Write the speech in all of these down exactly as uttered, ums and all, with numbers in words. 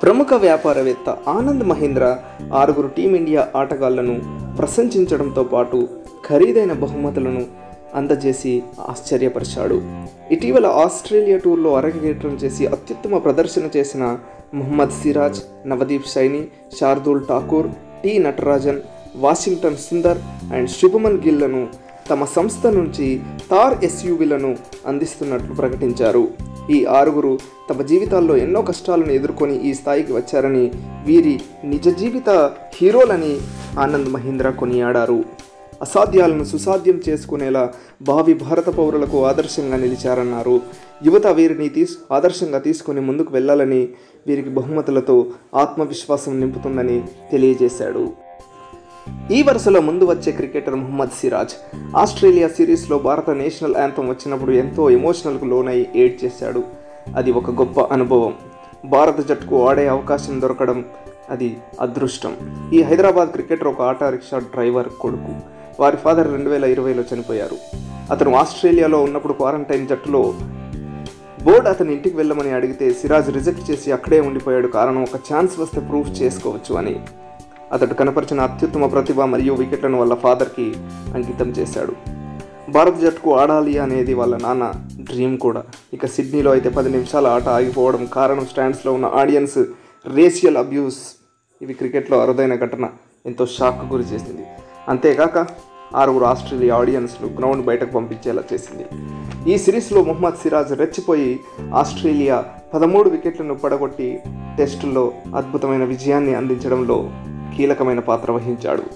ప్రముఖ వ్యాపారవేత్త ఆనంద్ మహీంద్రా ఆరుగురు టీమిండియా ఆటగాళ్లను ప్రశంసించడంతో పాటు ఖరీదైన బహుమతులను అందజేసి ఆశ్చర్యపరిచాడు. ఇటీవల ఆస్ట్రేలియా టూర్లో అరంగేట్రం చేసి అత్యుత్తమ ప్రదర్శన చేసిన Mohammed Siraj, Navdeep Saini, Shardul Thakur, T Natarajan, Washington Sundar and Shubman గిల్లను తమ సంస్థ నుంచి థార్ ఎస్యూవీలను అందిస్తున్నట్లు ప్రకటించారు. ఈ ఆరుగురు తమ జీవితాల్లో ఎన్నో కష్టాలను ఎదుర్కొని ఈ స్థాయికి వచ్చారని, వీరి నిజ జీవిత హీరోలని ఆనంద్ మహీంద్రా కొనియాడారు. అసాధ్యాలను సుసాధ్యం చేసుకునేలా భావి భారత పౌరులకు ఆదర్శంగా నిలిచారన్నారు. యువత వీరిని తీసు ఆదర్శంగా తీసుకుని ముందుకు వెళ్ళాలని, వీరికి బహుమతులతో ఆత్మవిశ్వాసం నింపుతుందని తెలియజేశాడు. ఈ వరుసలో ముందు వచ్చే క్రికెటర్ మొహమ్మద్ సిరాజ్. ఆస్ట్రేలియా సిరీస్లో భారత నేషనల్ యాంథమ్ వచ్చినప్పుడు ఎంతో ఎమోషనల్కు లోనై ఏడ్ చేశాడు. అది ఒక గొప్ప అనుభవం. భారత జట్టుకు ఆడే అవకాశం దొరకడం అది అదృష్టం. ఈ హైదరాబాద్ క్రికెటర్ ఒక ఆటో రిక్షా డ్రైవర్ కొడుకు. వారి ఫాదర్ రెండు వేల ఇరవైలో చనిపోయారు. అతను ఆస్ట్రేలియాలో ఉన్నప్పుడు క్వారంటైన్ జట్టులో బోర్డు అతని ఇంటికి వెళ్ళమని అడిగితే సిరాజ్ రిజెక్ట్ చేసి అక్కడే ఉండిపోయాడు. కారణం, ఒక ఛాన్స్ వస్తే ప్రూఫ్ చేసుకోవచ్చు అని. అతడు కనపరిచిన అత్యుత్తమ ప్రతిభ మరియు వికెట్లను వాళ్ళ ఫాదర్కి అంకితం చేశాడు. భారత జట్టుకు ఆడాలి అనేది వాళ్ళ నాన్న డ్రీమ్ కూడా. ఇక సిడ్నీలో అయితే పది నిమిషాల ఆట ఆగిపోవడం కారణం స్టాండ్స్లో ఉన్న ఆడియన్స్ రేషియల్ అబ్యూస్. ఇవి క్రికెట్లో అరుదైన ఘటన, ఎంతో షాక్ గురి చేసింది. అంతేకాక ఆరుగురు ఆస్ట్రేలియా ఆడియన్స్ను గ్రౌండ్ బయటకు పంపించేలా చేసింది. ఈ సిరీస్లో మొహమ్మద్ సిరాజ్ రెచ్చిపోయి ఆస్ట్రేలియా పదమూడు వికెట్లను పడగొట్టి టెస్టుల్లో అద్భుతమైన విజయాన్ని అందించడంలో కీలకమైన పాత్ర వహించాడు.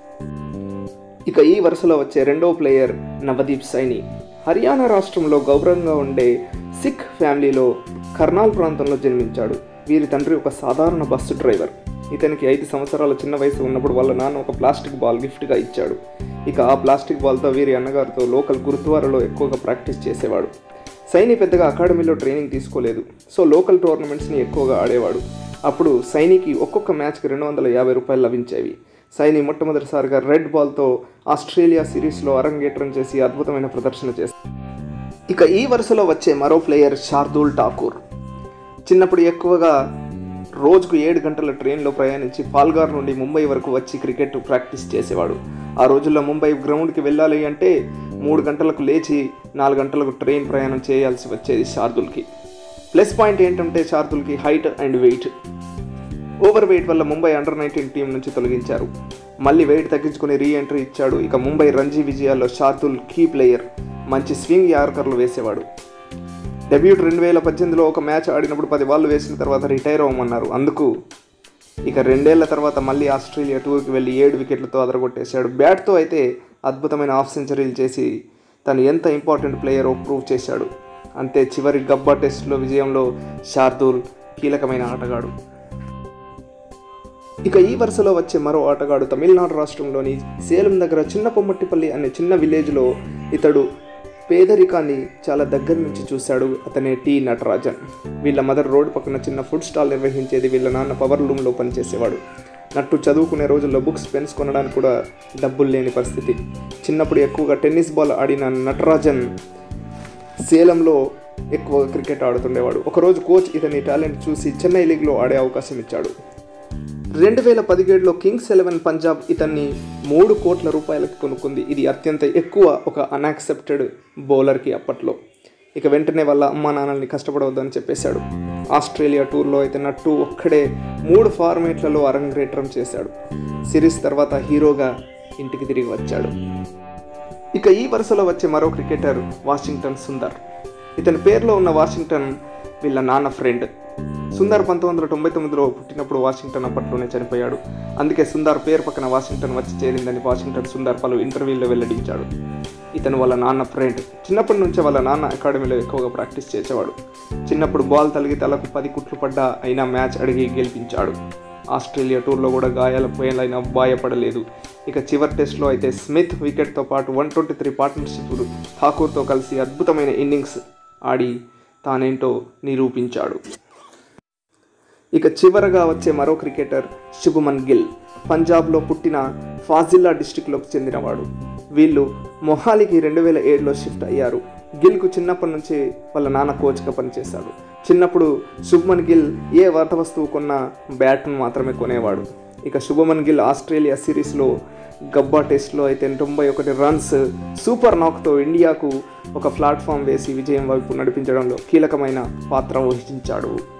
ఇక ఈ వరుసలో వచ్చే రెండో ప్లేయర్ నవదీప్ సైని. హర్యానా రాష్ట్రంలో గౌరవంగా ఉండే సిక్ ఫ్యామిలీలో కర్నాల్ ప్రాంతంలో జన్మించాడు. వీరి తండ్రి ఒక సాధారణ బస్సు డ్రైవర్. ఇతనికి ఐదు సంవత్సరాల చిన్న వయసు ఉన్నప్పుడు వాళ్ళ నాన్న ఒక ప్లాస్టిక్ బాల్ గిఫ్ట్గా ఇచ్చాడు. ఇక ఆ ప్లాస్టిక్ బాల్తో వీరి అన్నగారితో లోకల్ గురుద్వారాలో ఎక్కువగా ప్రాక్టీస్ చేసేవాడు. సైని పెద్దగా అకాడమీలో ట్రైనింగ్ తీసుకోలేదు, సో లోకల్ టోర్నమెంట్స్ని ఎక్కువగా ఆడేవాడు. అప్పుడు సైనికి ఒక్కొక్క మ్యాచ్కి రెండు వందల యాభై రూపాయలు లభించేవి. సైని మొట్టమొదటిసారిగా రెడ్ బాల్తో ఆస్ట్రేలియా సిరీస్లో అరంగేట్రం చేసి అద్భుతమైన ప్రదర్శన చేశాడు. ఇక ఈ వరుసలో వచ్చే మరో ప్లేయర్ శార్దూల్ ఠాకూర్. చిన్నప్పుడు ఎక్కువగా రోజుకు ఏడు గంటల ట్రైన్లో ప్రయాణించి పాల్గార్ నుండి ముంబై వరకు వచ్చి క్రికెట్ ప్రాక్టీస్ చేసేవాడు. ఆ రోజుల్లో ముంబై గ్రౌండ్కి వెళ్ళాలి అంటే మూడు గంటలకు లేచి నాలుగు గంటలకు ట్రైన్ ప్రయాణం చేయాల్సి వచ్చేది శార్దూల్కి. ప్లస్ పాయింట్ ఏంటంటే శార్దూల్కి height and weight. Over weight వల్ల ముంబై అండర్ నైన్టీన్ టీం నుంచి తొలగించారు. మళ్ళీ వెయిట్ తగ్గించుకుని రీ ఎంట్రీ ఇచ్చాడు. ఇక ముంబై రంజీ విజయాల్లో శార్దూల్ కీ ప్లేయర్. మంచి స్వింగ్ యార్కర్లు వేసేవాడు. డెబ్యూట్ రెండు వేల పద్దెనిమిదిలో ఒక మ్యాచ్ ఆడినప్పుడు పది బాళ్ళు వేసిన తర్వాత రిటైర్ అవ్వమన్నారు. అందుకు ఇక రెండేళ్ల తర్వాత మళ్ళీ ఆస్ట్రేలియా టూర్కి వెళ్ళి ఏడు వికెట్లతో అదరగొట్టేశాడు. బ్యాట్తో అయితే అద్భుతమైన హాఫ్ సెంచరీలు చేసి తను ఎంత ఇంపార్టెంట్ ప్లేయరో ప్రూవ్ చేశాడు. అంతే, చివరి గబ్బా టెస్ట్లో విజయంలో శార్దూల్ కీలకమైన ఆటగాడు. ఇక ఈ వరుసలో వచ్చే మరో ఆటగాడు తమిళనాడు రాష్ట్రంలోని సేలం దగ్గర చిన్న పొమ్మట్టిపల్లి అనే చిన్న విలేజ్లో ఇతడు పేదరికాన్ని చాలా దగ్గర నుంచి చూశాడు. అతనే టి నటరాజన్. వీళ్ళ మదర్ రోడ్ పక్కన చిన్న ఫుడ్ స్టాల్ నిర్వహించేది. వీళ్ళ నాన్న పవర్ లూమ్లో పనిచేసేవాడు. నట్టు చదువుకునే రోజుల్లో బుక్స్, పెన్స్ కొనడానికి కూడా డబ్బులు లేని పరిస్థితి. చిన్నప్పుడు ఎక్కువగా టెన్నిస్ బాల్ ఆడిన నటరాజన్ సేలంలో ఎక్కువగా క్రికెట్ ఆడుతుండేవాడు. ఒకరోజు కోచ్ ఇతని టాలెంట్ చూసి చెన్నై లీగ్లో ఆడే అవకాశం ఇచ్చాడు. రెండు వేల పదిహేడులో కింగ్స్ ఎలెవన్ పంజాబ్ ఇతన్ని మూడు కోట్ల రూపాయలకు కొనుక్కుంది. ఇది అత్యంత ఎక్కువ ఒక అన్యాక్సెప్టెడ్ బౌలర్కి అప్పట్లో. ఇక వెంటనే వాళ్ళ అమ్మా నాన్నల్ని కష్టపడవద్దని చెప్పేశాడు. ఆస్ట్రేలియా టూర్లో అయితే నట్టు ఒక్కడే మూడు ఫార్మేట్లలో అరంగేట్రం చేశాడు. సిరీస్ తర్వాత హీరోగా ఇంటికి తిరిగి వచ్చాడు. ఇక ఈ వరుసలో వచ్చే మరో క్రికెటర్ వాషింగ్టన్ సుందర్. ఇతని పేరులో ఉన్న వాషింగ్టన్ వీళ్ళ నాన్న ఫ్రెండ్. సుందర్ పంతొమ్మిది వందల తొంభై తొమ్మిదిలో పుట్టినప్పుడు వాషింగ్టన్ అప్పట్లోనే చనిపోయాడు. అందుకే సుందర్ పేరు పక్కన వాషింగ్టన్ వచ్చి చేరిందని వాషింగ్టన్ సుందర్ పలు ఇంటర్వ్యూల్లో వెల్లడించాడు. ఇతను వాళ్ళ నాన్న ఫ్రెండ్. చిన్నప్పటి నుంచే వాళ్ళ నాన్న అకాడమీలో ఎక్కువగా ప్రాక్టీస్ చేసేవాడు. చిన్నప్పుడు బాల్ తలిగి తలకు పది కుట్లు పడ్డా అయినా మ్యాచ్ అడిగి గెలిపించాడు. ఆస్ట్రేలియా టూర్లో కూడా గాయాల పోయేలైనా బాయపడలేదు. ఇక చివరి టెస్ట్లో అయితే స్మిత్ వికెట్తో పాటు వన్ ట్వంటీ త్రీ పార్ట్నర్షిప్లు ఠాకూర్తో కలిసి అద్భుతమైన ఇన్నింగ్స్ ఆడి తానేంటో నిరూపించాడు. ఇక చివరగా వచ్చే మరో క్రికెటర్ శుభమన్ గిల్. పంజాబ్లో పుట్టిన ఫాజిల్లా డిస్టిక్లోకి చెందినవాడు. వీళ్ళు మొహాలీకి రెండు వేల ఏడులో షిఫ్ట్ అయ్యారు. గిల్కు చిన్నప్పటి నుంచి వాళ్ళ నాన్న కోచ్గా పనిచేశాడు. చిన్నప్పుడు శుభ్మన్ గిల్ ఏ వర్త వస్తువు కొన్నా బ్యాట్ను మాత్రమే కొనేవాడు. ఇక శుభమన్ గిల్ ఆస్ట్రేలియా సిరీస్లో గబ్బా టెస్ట్లో అయితే తొంభై ఒకటి రన్స్ సూపర్ నాక్తో ఇండియాకు ఒక ప్లాట్ఫామ్ వేసి విజయం వైపు నడిపించడంలో కీలకమైన పాత్ర వహించాడు.